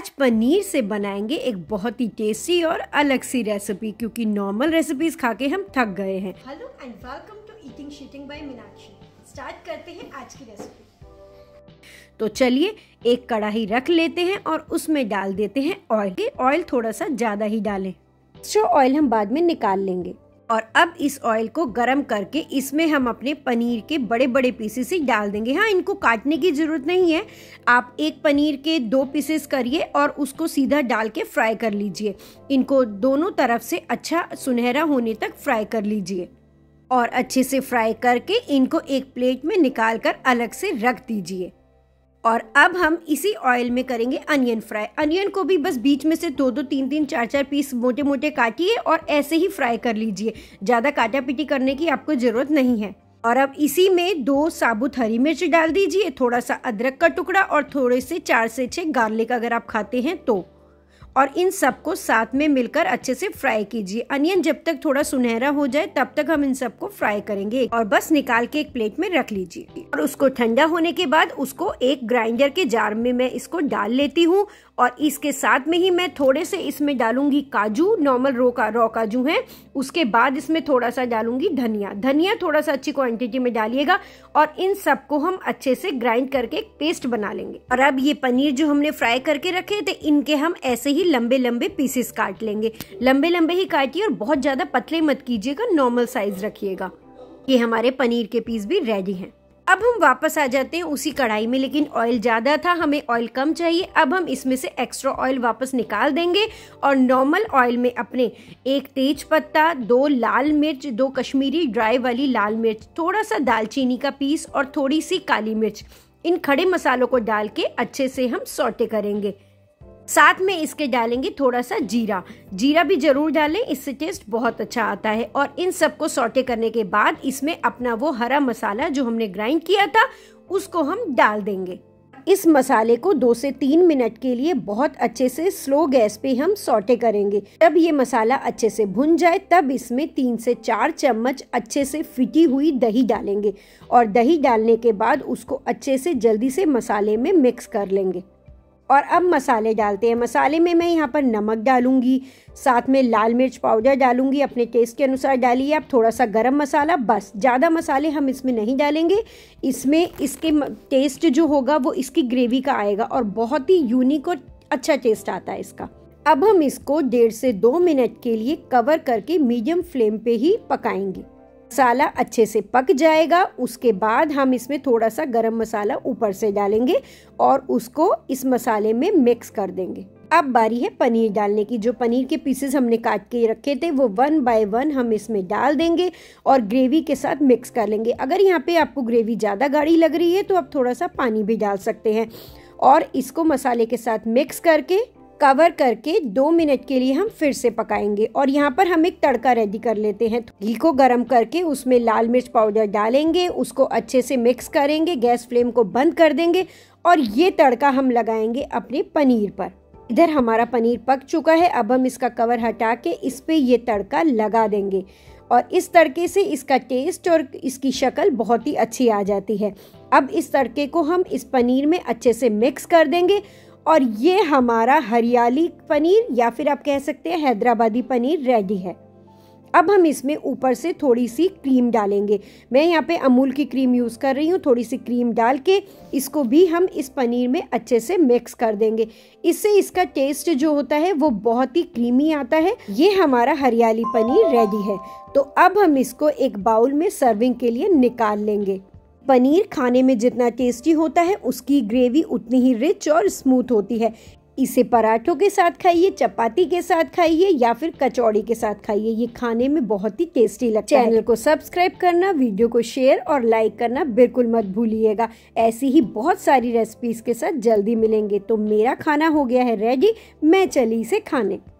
आज पनीर से बनाएंगे एक बहुत ही टेस्टी और अलग सी रेसिपी, क्योंकि नॉर्मल रेसिपीज खा के हम थक गए हैं। Hello and welcome to eating sheeting by Meenakshi. Start करते हैं आज की रेसिपी। तो चलिए एक कढ़ाई रख लेते हैं और उसमें डाल देते हैं ऑयल। ऑयल थोड़ा सा ज्यादा ही डालें, जो ऑयल हम बाद में निकाल लेंगे। और अब इस ऑयल को गरम करके इसमें हम अपने पनीर के बड़े बड़े पीसेस ही डाल देंगे। हाँ, इनको काटने की जरूरत नहीं है, आप एक पनीर के 2 पीसेस करिए और उसको सीधा डाल के फ्राई कर लीजिए। इनको दोनों तरफ से अच्छा सुनहरा होने तक फ्राई कर लीजिए और अच्छे से फ्राई करके इनको एक प्लेट में निकाल कर अलग से रख दीजिए। और अब हम इसी ऑयल में करेंगे अनियन फ्राई। अनियन को भी बस बीच में से 2-2, 3-3, 4-4 पीस मोटे मोटे काटिए और ऐसे ही फ्राई कर लीजिए। ज़्यादा काटा पीटी करने की आपको ज़रूरत नहीं है। और अब इसी में 2 साबुत हरी मिर्च डाल दीजिए, थोड़ा सा अदरक का टुकड़ा और थोड़े से 4 से 6 गार्लिक अगर आप खाते हैं तो। और इन सबको साथ में मिलकर अच्छे से फ्राई कीजिए। अनियन जब तक थोड़ा सुनहरा हो जाए तब तक हम इन सबको फ्राई करेंगे और बस निकाल के एक प्लेट में रख लीजिए। और उसको ठंडा होने के बाद उसको एक ग्राइंडर के जार में मैं इसको डाल लेती हूँ। और इसके साथ में ही मैं थोड़े से इसमें डालूंगी काजू, नॉर्मल रॉ काजू हैं। उसके बाद इसमें थोड़ा सा डालूंगी धनिया थोड़ा सा अच्छी क्वांटिटी में डालिएगा। और इन सबको हम अच्छे से ग्राइंड करके एक पेस्ट बना लेंगे। और अब ये पनीर जो हमने फ्राई करके रखे थे, इनके हम ऐसे ही लंबे लंबे पीसेस काट लेंगे। लंबे लंबे ही काटिए और बहुत ज्यादा पतले मत कीजिएगा, नॉर्मल साइज रखिएगा। ये हमारे पनीर के पीस भी रेडी हैं। अब हम वापस आ जाते हैं उसी कढ़ाई में, लेकिन ऑयल ज़्यादा था, हमें ऑयल कम चाहिए। अब हम इसमें से एक्स्ट्रा ऑयल वापस निकाल देंगे और नॉर्मल ऑयल में अपने 1 तेज पत्ता, 2 लाल मिर्च, 2 कश्मीरी ड्राई वाली लाल मिर्च, थोड़ा सा दालचीनी का पीस और थोड़ी सी काली मिर्च, इन खड़े मसालों को डाल के अच्छे से हम सौटे करेंगे। साथ में इसके डालेंगे थोड़ा सा जीरा भी जरूर डालें, इससे टेस्ट बहुत अच्छा आता है। और इन सबको सौटे करने के बाद इसमें अपना वो हरा मसाला जो हमने ग्राइंड किया था उसको हम डाल देंगे। इस मसाले को 2 से 3 मिनट के लिए बहुत अच्छे से स्लो गैस पे हम सौटे करेंगे। जब ये मसाला अच्छे से भुन जाए तब इसमें 3 से 4 चम्मच अच्छे से फिटी हुई दही डालेंगे। और दही डालने के बाद उसको अच्छे से जल्दी से मसाले में मिक्स कर लेंगे। और अब मसाले डालते हैं। मसाले में मैं यहाँ पर नमक डालूंगी, साथ में लाल मिर्च पाउडर डालूंगी, अपने टेस्ट के अनुसार डालिए आप। थोड़ा सा गरम मसाला, बस, ज़्यादा मसाले हम इसमें नहीं डालेंगे। इसमें इसके टेस्ट जो होगा वो इसकी ग्रेवी का आएगा और बहुत ही यूनिक और अच्छा टेस्ट आता है इसका। अब हम इसको 1.5 से 2 मिनट के लिए कवर करके मीडियम फ्लेम पे ही पकाएंगे। मसाला अच्छे से पक जाएगा, उसके बाद हम इसमें थोड़ा सा गरम मसाला ऊपर से डालेंगे और उसको इस मसाले में मिक्स कर देंगे। अब बारी है पनीर डालने की। जो पनीर के पीसेस हमने काट के रखे थे वो 1 बाय 1 हम इसमें डाल देंगे और ग्रेवी के साथ मिक्स कर लेंगे। अगर यहाँ पे आपको ग्रेवी ज़्यादा गाढ़ी लग रही है तो आप थोड़ा सा पानी भी डाल सकते हैं। और इसको मसाले के साथ मिक्स करके कवर करके 2 मिनट के लिए हम फिर से पकाएंगे। और यहाँ पर हम एक तड़का रेडी कर लेते हैं। घी को गरम करके उसमें लाल मिर्च पाउडर डालेंगे, उसको अच्छे से मिक्स करेंगे, गैस फ्लेम को बंद कर देंगे और ये तड़का हम लगाएंगे अपने पनीर पर। इधर हमारा पनीर पक चुका है। अब हम इसका कवर हटा के इस पे ये तड़का लगा देंगे और इस तड़के से इसका टेस्ट और इसकी शक्ल बहुत ही अच्छी आ जाती है। अब इस तड़के को हम इस पनीर में अच्छे से मिक्स कर देंगे और ये हमारा हरियाली पनीर या फिर आप कह सकते हैं हैदराबादी पनीर रेडी है। अब हम इसमें ऊपर से थोड़ी सी क्रीम डालेंगे। मैं यहाँ पे अमूल की क्रीम यूज़ कर रही हूँ। थोड़ी सी क्रीम डाल के इसको भी हम इस पनीर में अच्छे से मिक्स कर देंगे। इससे इसका टेस्ट जो होता है वो बहुत ही क्रीमी आता है। ये हमारा हरियाली पनीर रेडी है। तो अब हम इसको एक बाउल में सर्विंग के लिए निकाल लेंगे। पनीर खाने में जितना टेस्टी होता है उसकी ग्रेवी उतनी ही रिच और स्मूथ होती है। इसे पराठों के साथ खाइए, चपाती के साथ खाइए या फिर कचौड़ी के साथ खाइए, ये खाने में बहुत ही टेस्टी लगता है। चैनल को सब्सक्राइब करना, वीडियो को शेयर और लाइक करना बिल्कुल मत भूलिएगा। ऐसी ही बहुत सारी रेसिपीज के साथ जल्दी मिलेंगे। तो मेरा खाना हो गया है रेडी, मैं चली इसे खाने।